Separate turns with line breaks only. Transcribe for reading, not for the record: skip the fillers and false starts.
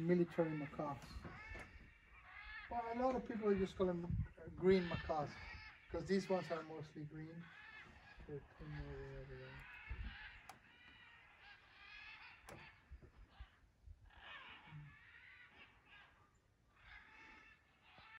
military macaques. Well, a lot of people just call them green macaques because these ones are mostly green. They're 10 over the other way.